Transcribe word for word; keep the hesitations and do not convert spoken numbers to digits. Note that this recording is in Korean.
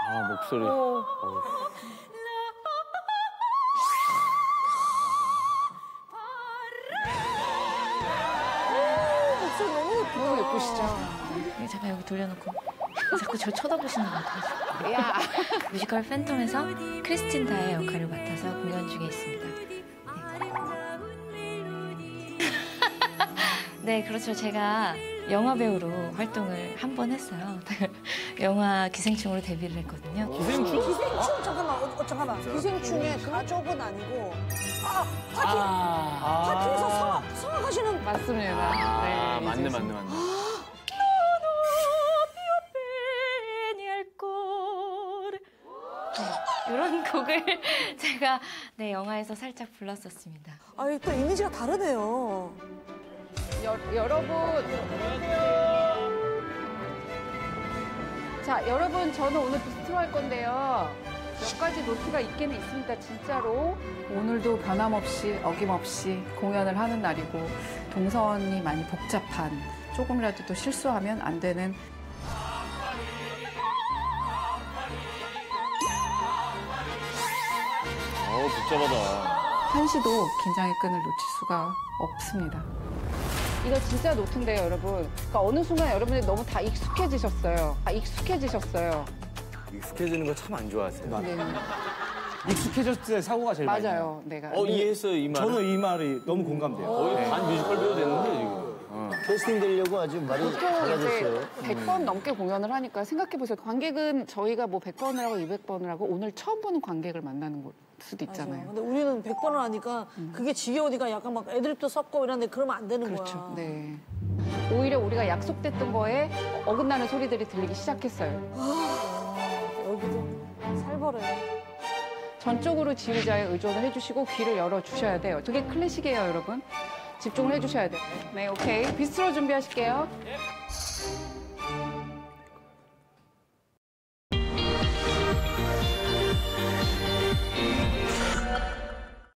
아, 목소리. 어. 목소리 너무 예쁘다. 너무 예쁘시죠? 네, 잠깐 여기 돌려놓고 자꾸 저 쳐다보시는 것 같아요. 야. 뮤지컬 팬텀에서 크리스틴 다의 역할을 맡아서 공연 중에 있습니다. 네, 그렇죠. 제가 영화 배우로 활동을 한 번 했어요. 영화 기생충으로 데뷔를 했거든요. 기생충? 기생충? 잠깐만, 어, 어, 잠깐만. 기생충의 가족은 아니고, 아, 파티, 아. 파티에서 성악, 성악하시는. 맞습니다. 아, 네, 맞네, 이제 맞네, 맞네. 네, 이런 곡을 제가 네, 영화에서 살짝 불렀었습니다. 아니, 또 이미지가 다르네요. 여, 여러분. 자, 여러분, 저는 오늘 비스트로 할 건데요. 몇 가지 노트가 있기는 있습니다, 진짜로. 오늘도 변함없이, 어김없이 공연을 하는 날이고, 동선이 많이 복잡한, 조금이라도 또 실수하면 안 되는. 어우, 복잡하다. 한시도 긴장의 끈을 놓칠 수가 없습니다. 이거 진짜 노트인데요, 여러분. 그러니까 어느 순간 여러분들이 너무 다 익숙해지셨어요. 다 익숙해지셨어요. 익숙해지는 거 참 안 좋아하세요. 네. 익숙해졌을 때 사고가 제일 많이 나요. 맞아요, 내가. 어, 이해했어요, 이 말. 저는 이 말이 너무 공감돼요. 거의 네. 반 뮤지컬 배우 됐는데, 지금. 어. 캐스팅 되려고 아주 말이 보통 이제 달라졌어요. 백 번 넘게 공연을 하니까 생각해보세요. 관객은 저희가 뭐 백 번을 하고 이백 번을 하고 오늘 처음 보는 관객을 만나는 걸 수도 있잖아요. 근데 우리는 백 번을 하니까 그게 지겨우니까 약간 막 애드립도 섞고 이러는데 그러면 안 되는 그렇죠. 거야. 네. 오히려 우리가 약속됐던 거에 어긋나는 소리들이 들리기 시작했어요. 여기도 살벌해. 전적으로 지휘자에 의존을 해주시고 귀를 열어주셔야 돼요. 그게 클래식이에요, 여러분. 집중을 해주셔야 돼요. 네, 오케이. 비스트로 준비하실게요.